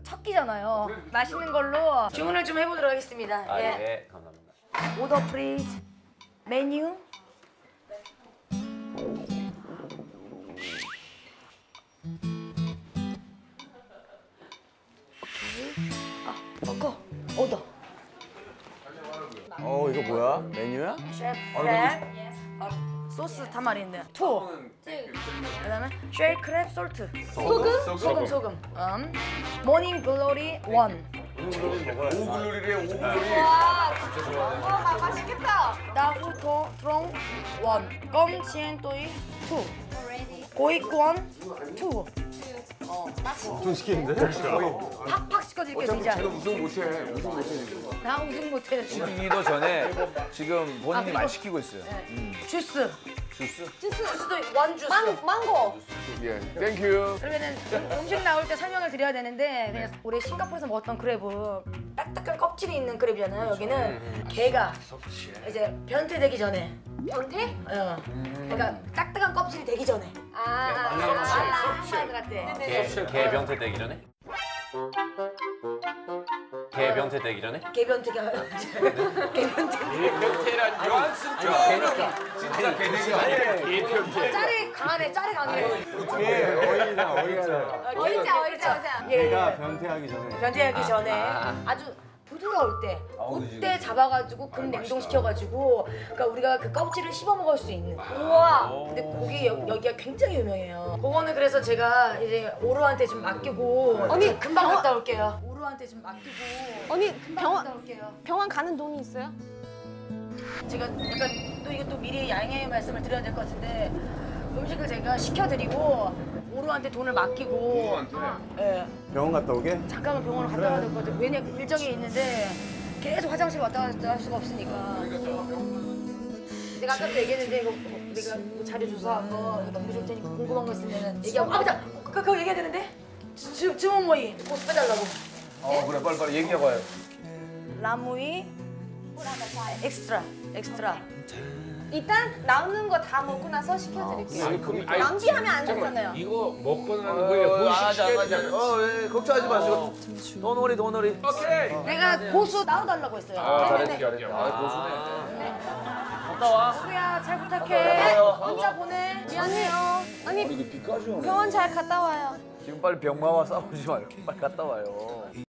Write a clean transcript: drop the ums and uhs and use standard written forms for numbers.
첫 끼잖아요. 맛있는 걸로 주문을 좀 해보도록 하겠습니다. 아, 예. 예, 감사합니다. 오더 플리즈. 메뉴. 아, 먹고 오더. 이거 뭐야? 메뉴야? 셰프 크랩. 소스 타마린드. 투. 그다음에 쉘 크랩 솔트. 소금. 모닝 글로리 원. 오글로리래 오글로리. 와, 맛있겠다. 나후 트롱 원. 껌 치엔 또이 투. 고이권 투. 엄청 시키는데? 팍팍 시켜드릴게요 진짜. 쟤는 우승 못해 지금. 나 우승 못해 지금. 이기도 전에 지금 본인이 그리고- 많이 시키고 있어요. 주스. 주스도 원 주스. 망고. 예, 땡큐. 그러면은 음식 나올 때 설명을 드려야 되는데 그냥 우리 싱가포르에서 먹었던 크랩은 딱딱한 껍질이 있는 크랩이잖아요. 여기는 게가 이제 변태되기 전에. 변태? 그러니까 딱딱한 껍질이 되기 전에. 한마디 같대. 개 병태 되기 전에? 개 병태 되기 전에? 개변태가 개변태. 변태란 뉘앙스죠. 진짜 개돼지 아니야. 짤이 강하네. 짤이 강해. 어이나 어이자. 얘가 변태하기 전에. 변태하기 전에 아주 부드러울 때 그때 잡아가지고 금 냉동시켜가지고 그러니까 우리가 그 껍질을 씹어 먹을 수 있는. 우와. 근데 고기 여기가 굉장히 유명해요. 그거는 그래서 제가 이제 오루한테 좀 맡기고 언니, 금방 갔다 올게요. 오루한테 좀 맡기고 언니 금방 갔다 올게요. 병원 가는 돈이 있어요? 제가 약간 또 이것도 미리 양해의 말씀을 드려야 될 것 같은데 음식을 제가 시켜드리고 오루한테 돈을 맡기고 오루한테? 예. 병원 갔다 오게? 잠깐만 병원을 갔다 와야 될 것 같아요. 왜냐 일정이 있는데 계속 화장실 왔다 갔다 할 수가 없으니까. 내가 아까도 얘기했는데 이거 내가 뭐 자료 조사한 거 이거 넘겨줄 테니까 궁금한 거 있으면 얘기하고 아 맞다! 그거 얘기해야 되는데? 주문 모이 꼭 빼달라고. 그래 빨리 얘기해봐요. 라무이 엑스트라. 일단 나오는 거 다 먹고 나서 시켜드릴게요. 아니, 그럼 아니, 낭비하면 안 잠깐만, 되잖아요. 이거 먹고 나는 거예요. 예, 걱정하지 마시고. 도놀이. 오케이. 내가 고수 나와달라고 했어요. 잘했지. 고수네. 갔다 와. 수야 잘 부탁해. 문자 보내. 미안해요. 언니 병원 잘 갔다 와요. 지금 빨리 병마와 싸우지 말고 빨리 갔다 와요.